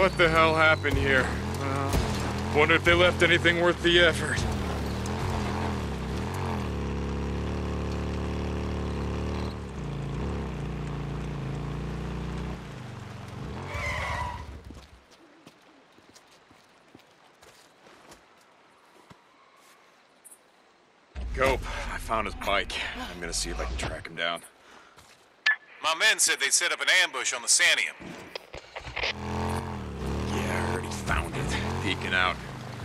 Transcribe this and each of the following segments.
What the hell happened here? Wonder if they left anything worth the effort. Cope, I found his bike. I'm gonna see if I can track him down. My men said they'd set up an ambush on the Sanium. Yeah, I already found it. Peeking out.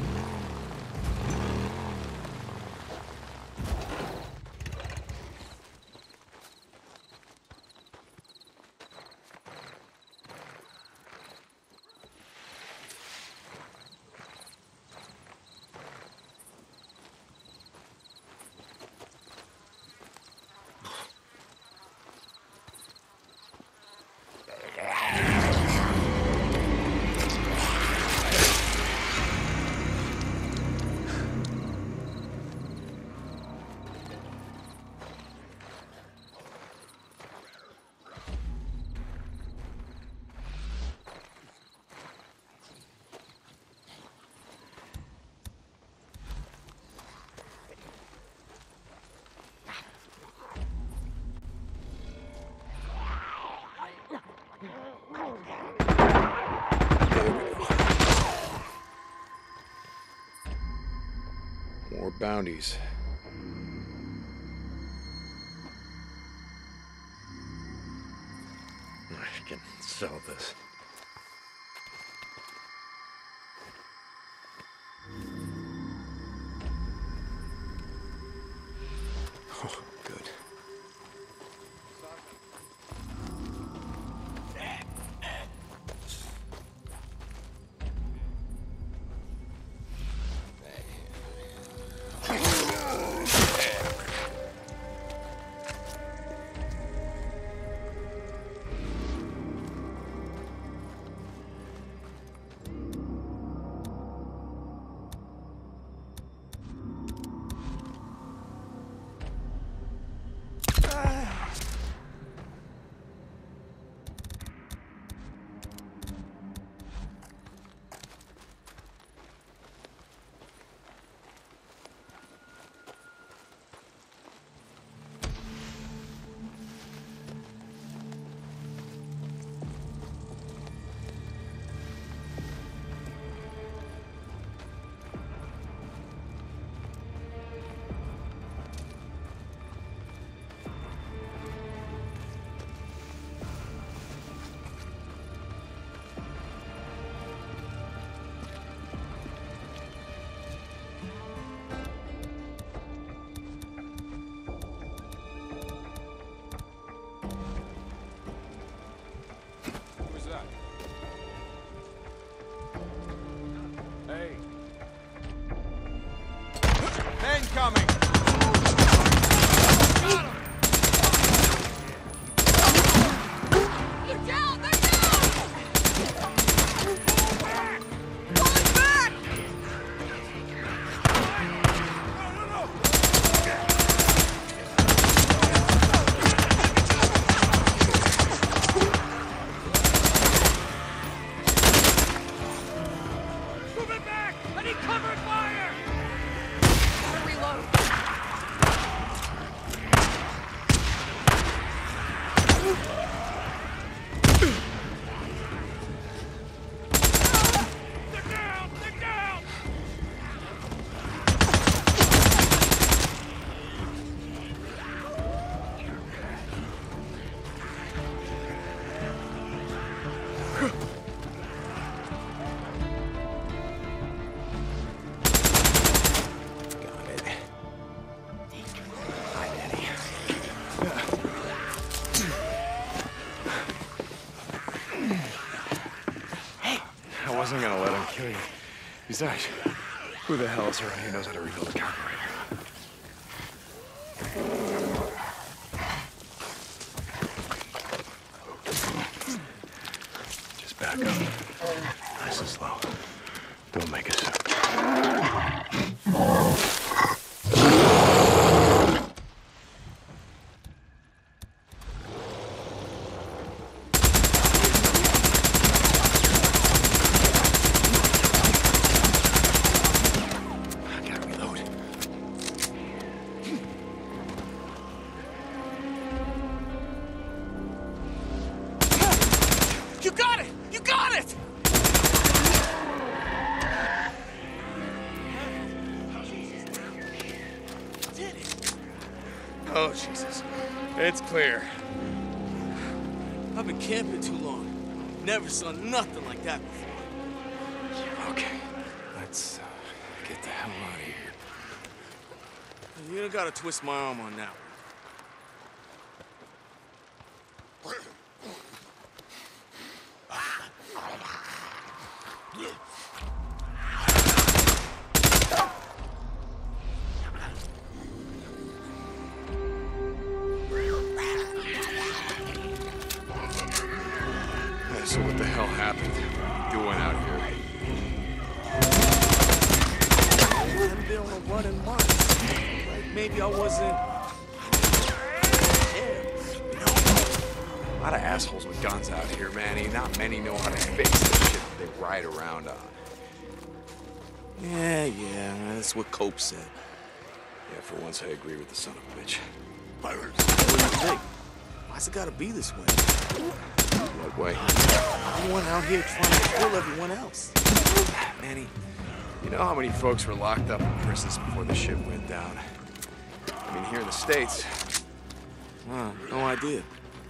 More bounties. I can sell this. Oh, good. Hey. Men coming! They're down! They're down! Falling back! Move it back! I need cover and fire! Gotta reload. They're down! They're down! I wasn't gonna let him kill you. Besides, who the hell is around here knows how to rebuild a carburetor? Just back up. Nice and slow. Don't make a sound. Oh, Jesus. It's clear. I've been camping too long. Never saw nothing like that before. Okay, let's get the hell out of here. You don't gotta twist my arm on that one. So what the hell happened? What are you doing out here? I haven't been on a run in months. Like, maybe I wasn't... A lot of assholes with guns out here, Manny. Not many know how to fix the shit that they ride around on. Yeah, that's what Cope said. Yeah, for once I agree with the son of a bitch. What do you think? Why's it gotta be this way? What way? Everyone out here trying to kill everyone else. Manny, you know how many folks were locked up in prisons before the shit went down? I mean, here in the States, No idea.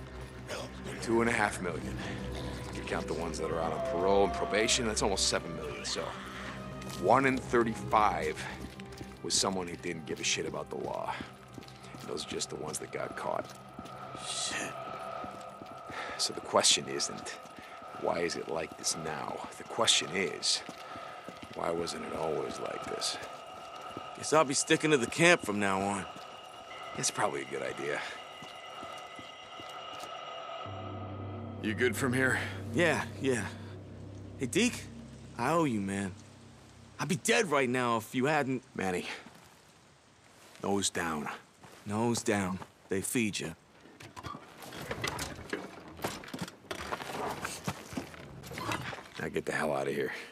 2.5 million. If you count the ones that are out on parole and probation, that's almost 7 million. So, 1 in 35 was someone who didn't give a shit about the law. And those are just the ones that got caught. Shit. So the question isn't, why is it like this now? The question is, why wasn't it always like this? Guess I'll be sticking to the camp from now on. It's probably a good idea. You good from here? Yeah. Hey, Deke, I owe you, man. I'd be dead right now if you hadn't... Manny, nose down. Nose down. They feed you. Now get the hell out of here.